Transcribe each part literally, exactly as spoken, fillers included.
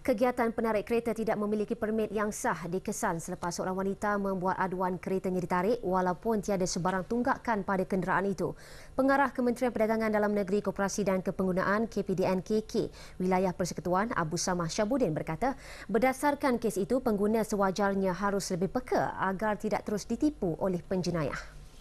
Kegiatan penarik kereta tidak memiliki permit yang sah dikesan selepas seorang wanita membuat aduan keretanya ditarik walaupun tiada sebarang tunggakan pada kenderaan itu. Pengarah Kementerian Perdagangan Dalam Negeri, Koperasi dan Kepenggunaan K P D N K K Wilayah Persekutuan Abu Samah Syabudin berkata, berdasarkan kes itu pengguna sewajarnya harus lebih peka agar tidak terus ditipu oleh penjenayah.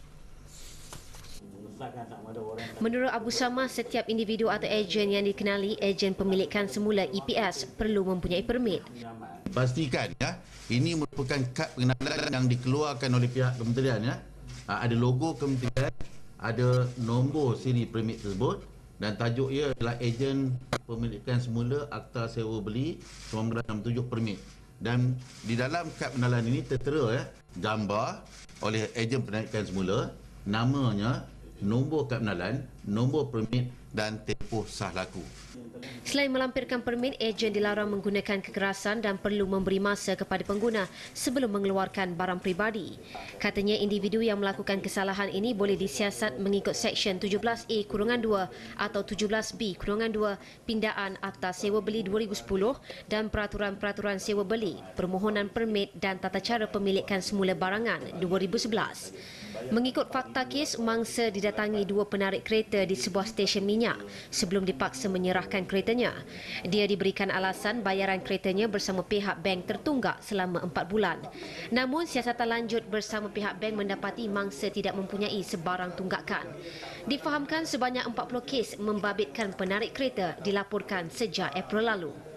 Menurut Abu Samah, setiap individu atau ejen yang dikenali ejen pemilikan semula E P S perlu mempunyai permit. Pastikan ya, ini merupakan kad pengenalan yang dikeluarkan oleh pihak kementerian ya. Ada logo kementerian, ada nombor siri permit tersebut dan tajuk ia adalah ejen pemilikan semula akta sewa beli seribu sembilan ratus enam puluh tujuh permit. Dan di dalam kad pengenalan ini tertera ya, gambar oleh ejen penarikan semula, namanya, nombor kad pengenalan, nombor permit dan tempoh sah laku. Selain melampirkan permit, ejen dilarang menggunakan kekerasan dan perlu memberi masa kepada pengguna sebelum mengeluarkan barang peribadi. Katanya individu yang melakukan kesalahan ini boleh disiasat mengikut Seksyen tujuh belas A dua atau tujuh belas B dua Pindaan Akta Sewa Beli dua ribu sepuluh dan Peraturan-Peraturan Sewa Beli, Permohonan Permit dan Tata Cara Pemilikan Semula Barangan dua ribu sebelas. Mengikut fakta kes, mangsa didatangi dua penarik kereta di sebuah stesen minyak sebelum dipaksa menyerahkan keretanya. Dia diberikan alasan bayaran keretanya bersama pihak bank tertunggak selama empat bulan. Namun, siasatan lanjut bersama pihak bank mendapati mangsa tidak mempunyai sebarang tunggakan. Difahamkan sebanyak empat puluh kes membabitkan penarik kereta dilaporkan sejak April lalu.